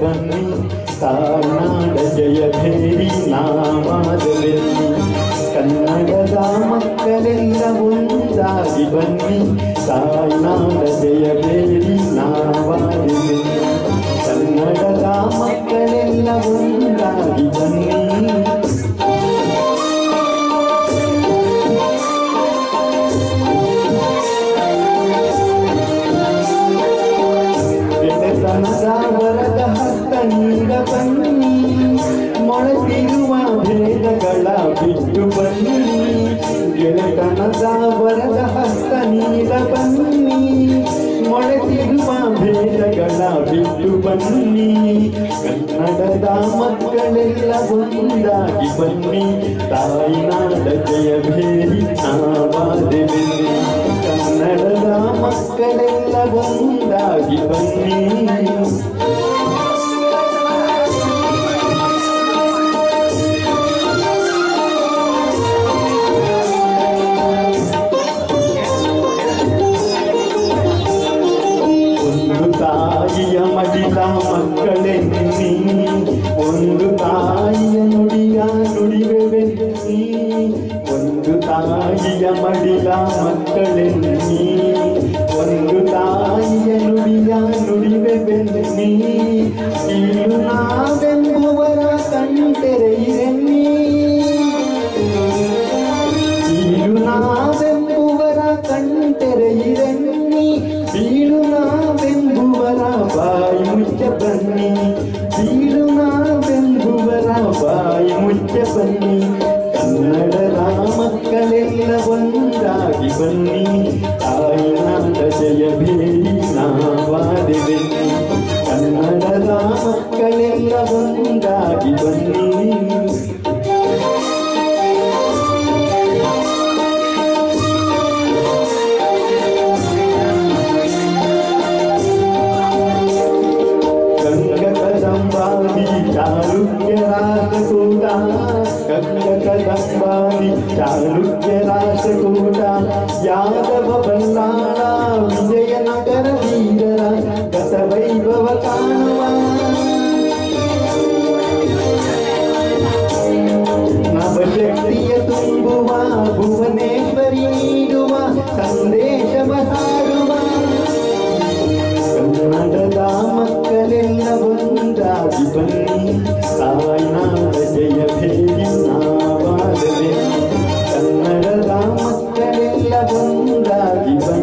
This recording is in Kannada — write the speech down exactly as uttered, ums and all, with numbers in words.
ಬನ್ನಿ ತಾಯ್ನಾಡ ಜಯ ಭೇರಿ ನಾವಾದ ಬನ್ನಿ ಕನ್ನಡದ ಮಕ್ಕಳೆಲ್ಲ ಒಂದಾಗಿ ಬನ್ನಿ ತಾಯ್ನಾಡ ಜಯ ಭೇರಿ ನಾವಾದ ಬನ್ನಿ ಕನ್ನಡದ ಮಕ್ಕಳೆಲ್ಲ ಒಂದಾಗಿ ಬನ್ನಿ ವರದ ಹಸ್ತ ನೀಡ ಬನ್ನಿ ಮೊಳಗಿರುವ ಭೇದಗಳ ಬಿಟ್ಟು ಬನ್ನಿ ಗೆಳೆತನದ ವರದ ಹಸ್ತ ನೀಡ ಬನ್ನಿ ಮೊಳಗಿರುವ ಭೇದಗಳ ಬಿಟ್ಟು ಬನ್ನಿ ಕನ್ನಡದ ಮಕ್ಕಳೆಲ್ಲ ಒಂದಾಗಿ ಬನ್ನಿ ತಾಯ್ನಾಡ ಜಯ ಭೇರಿ ನಾವಾದೆ ಕನ್ನಡದ ಮಕ್ಕಳೆಲ್ಲ ಒಂದಾಗಿ ಬನ್ನಿ ಒಂದು ತಾಯಿಯ ಮಡಿಲ ಮಕ್ಕಳೆನ್ನಿ ಒಂದು ತಾಯಿಯ ನುಡಿಯ ನುಡಿವೆವೆನ್ನಿ ಒಂದು ತಾಯಿಯ ಮಡಿಲ ಮಕ್ಕಳೆನ್ನಿ ಒಂದು ತಾಯಿಯ ನುಡಿಯ ನುಡಿವೆವೆನ್ನಿ ಇನ್ನು ನಾವೆಂಬುವರ ಕಣ್ತೆರೆಯಿರೆನ್ನಿ ಇನ್ನು ನಾವೆಂಬುವರ ಕಣ್ತೆರೆಯಿರೆನ್ನಿ ಬೀಳು ನಾವೆಂಬುವರ ಬಾಯಿ ಮುಚ್ಚ ಬನ್ನಿ ಬೀಳು ನಾವೆಂಬುವರ ಬಾಯಿ ಮುಚ್ಚ ಬನ್ನಿ ಕನ್ನಡದ ಮಕ್ಕಳೆಲ್ಲ ಒಂದಾಗಿ ಬನ್ನಿ ತಾಯ್ನಾಡ ಜಯ ಭೇರಿ ನಾವಾದೆ ಬನ್ನಿ ಕನ್ನಡದ ಮಕ್ಕಳೆಲ್ಲ ಒಂದಾಗಿ ಬನ್ನಿ ಗಂಗಕದಂಬಾದಿ ಚಾಲುಕ್ಯ ರಾಜಕೂಟ ಗಂಗಕದಂಬಾದಿ ಚಾಲುಕ್ಯ ರಾಜಕೂಟ ಯಾದವ ಬಲ್ಲಾಳ ವಿಜಯನಗರ ವೀರರ ಗತವೈಭವ ಕಾಣುವ ನವಶಕ್ತಿಯ ತುಂಬುವ ಭುವನೇಶ್ವರಿ ನೀಡುವ ಸಂದೇಶವ ಸಾರುವ ಕನ್ನಡದ ಮಕ್ಕಳೆಲ್ಲ ಒಂದಾಗಿ ಬನ್ನಿ ತಾಯ್ನಾಡ ಜಯ ಭೇರಿ ನಾವಾದ ಬನ್ನಿ ಕನ್ನಡದ ಮಕ್ಕಳೆಲ್ಲ ಒಂದಾಗಿ ಬನ್ನಿ